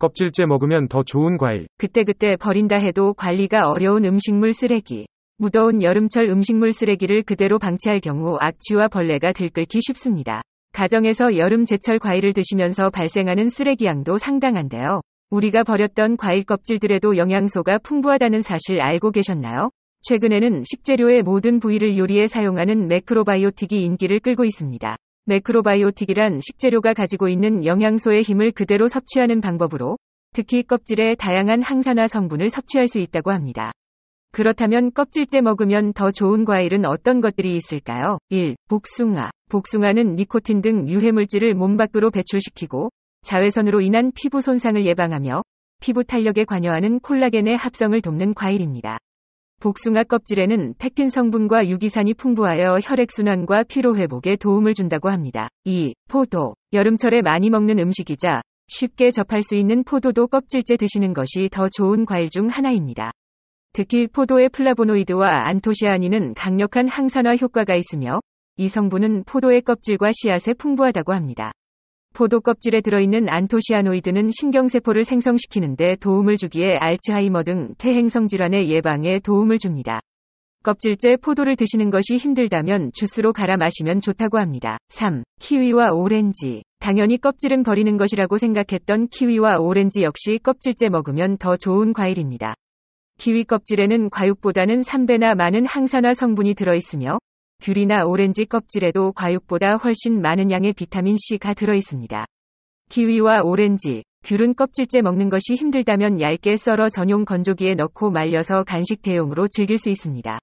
껍질째 먹으면 더 좋은 과일. 그때그때 버린다 해도 관리가 어려운 음식물 쓰레기. 무더운 여름철 음식물 쓰레기를 그대로 방치할 경우 악취와 벌레가 들끓기 쉽습니다. 가정에서 여름 제철 과일을 드시면서 발생하는 쓰레기 양도 상당한데요. 우리가 버렸던 과일 껍질들에도 영양소가 풍부하다는 사실 알고 계셨나요? 최근에는 식재료의 모든 부위를 요리에 사용하는 매크로바이오틱이 인기를 끌고 있습니다. 매크로바이오틱이란 식재료가 가지고 있는 영양소의 힘을 그대로 섭취하는 방법으로 특히 껍질에 다양한 항산화 성분을 섭취할 수 있다고 합니다. 그렇다면 껍질째 먹으면 더 좋은 과일은 어떤 것들이 있을까요? 1. 복숭아. 복숭아는 니코틴 등 유해물질을 몸 밖으로 배출시키고 자외선으로 인한 피부 손상을 예방하며 피부 탄력에 관여하는 콜라겐의 합성을 돕는 과일입니다. 복숭아 껍질에는 펙틴 성분과 유기산이 풍부하여 혈액순환과 피로회복에 도움을 준다고 합니다. 2. 포도. 여름철에 많이 먹는 음식이자 쉽게 접할 수 있는 포도도 껍질째 드시는 것이 더 좋은 과일 중 하나입니다. 특히 포도의 플라보노이드와 안토시아닌은 강력한 항산화 효과가 있으며 이 성분은 포도의 껍질과 씨앗에 풍부하다고 합니다. 포도 껍질에 들어있는 안토시아노이드는 신경세포를 생성시키는 데 도움을 주기에 알츠하이머 등 퇴행성 질환의 예방에 도움을 줍니다. 껍질째 포도를 드시는 것이 힘들다면 주스로 갈아 마시면 좋다고 합니다. 3. 키위와 오렌지. 당연히 껍질은 버리는 것이라고 생각했던 키위와 오렌지 역시 껍질째 먹으면 더 좋은 과일입니다. 키위 껍질에는 과육보다는 3배나 많은 항산화 성분이 들어있으며 귤이나 오렌지 껍질에도 과육보다 훨씬 많은 양의 비타민 C가 들어있습니다. 키위와 오렌지, 귤은 껍질째 먹는 것이 힘들다면 얇게 썰어 전용 건조기에 넣고 말려서 간식 대용으로 즐길 수 있습니다.